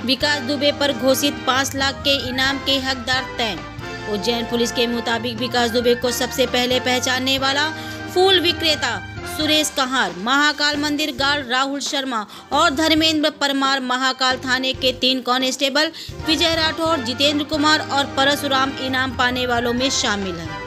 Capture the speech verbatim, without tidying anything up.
विकास दुबे पर घोषित पाँच लाख के इनाम के हकदार तय। उज्जैन पुलिस के मुताबिक विकास दुबे को सबसे पहले पहचानने वाला फूल विक्रेता सुरेश कहार, महाकाल मंदिर गार्ड राहुल शर्मा और धर्मेंद्र परमार महाकाल थाने के तीन कांस्टेबल विजय राठौर, जितेंद्र कुमार और परशुराम इनाम पाने वालों में शामिल हैं।